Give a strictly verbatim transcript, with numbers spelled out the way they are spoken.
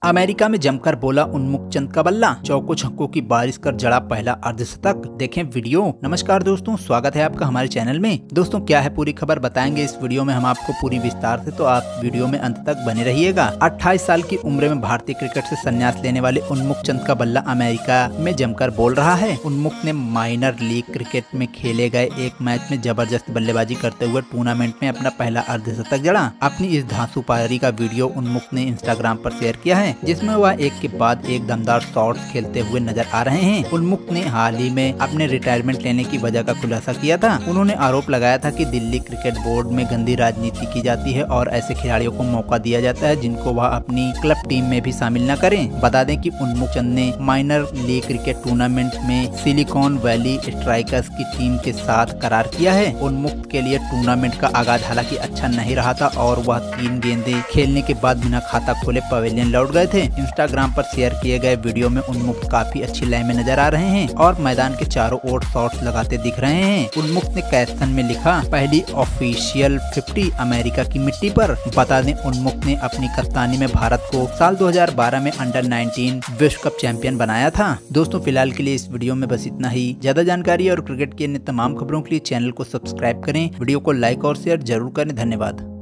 America में जमकर बोला उन्मुक्त चंद का बल्ला, चौको छक्कों की बारिश कर जड़ा पहला अर्धशतक। देखें वीडियो। नमस्कार दोस्तों, स्वागत है आपका हमारे चैनल में। दोस्तों क्या है पूरी खबर बताएंगे इस वीडियो में हम आपको पूरी विस्तार से, तो आप वीडियो में अंत तक बने रहिएगा। अट्ठाईस साल की उम्र में भारतीय क्रिकेट से संन्यास लेने वाले उन्मुक्त चंद का बल्ला अमेरिका में जमकर बोल रहा है। उन्मुक्त ने माइनर लीग क्रिकेट में खेले गए एक मैच में जबरदस्त बल्लेबाजी करते हुए टूर्नामेंट में अपना पहला अर्धशतक जड़ा। अपनी इस धांसू पारी का वीडियो उन्मुक्त ने इंस्टाग्राम पर शेयर किया है, जिसमें वह एक के बाद एक दमदार शॉट्स खेलते हुए नजर आ रहे हैं। उन्मुक्त ने हाल ही में अपने रिटायरमेंट लेने की वजह का खुलासा किया था। उन्होंने आरोप लगाया था कि दिल्ली क्रिकेट बोर्ड में गंदी राजनीति की जाती है और ऐसे खिलाड़ियों को मौका दिया जाता है जिनको वह अपनी क्लब टीम में भी शामिल न करें। बता दें कि उन्मुक्त चंद ने माइनर लीग क्रिकेट टूर्नामेंट में सिलिकॉन वैली स्ट्राइकर्स की टीम के साथ करार किया है। उन्मुक्त के लिए टूर्नामेंट का आगाज हालांकि अच्छा नहीं रहा था और वह तीन गेंदें खेलने के बाद बिना खाता खोले पवेलियन लौट गए थे। इंस्टाग्राम पर शेयर किए गए वीडियो में उन्मुक्त काफी अच्छी लय में नजर आ रहे हैं और मैदान के चारों ओर शॉट्स लगाते दिख रहे हैं। उन्मुक्त ने कैप्शन में लिखा, पहली ऑफिशियल फिफ्टी अमेरिका की मिट्टी पर। बता दें उन्मुक्त ने अपनी कप्तानी में भारत को साल दो हज़ार बारह में अंडर नाइनटीन विश्व कप चैंपियन बनाया था। दोस्तों फिलहाल के लिए इस वीडियो में बस इतना ही। ज्यादा जानकारी और क्रिकेट की अन्य तमाम खबरों के लिए चैनल को सब्सक्राइब करें, वीडियो को लाइक और शेयर जरूर करें। धन्यवाद।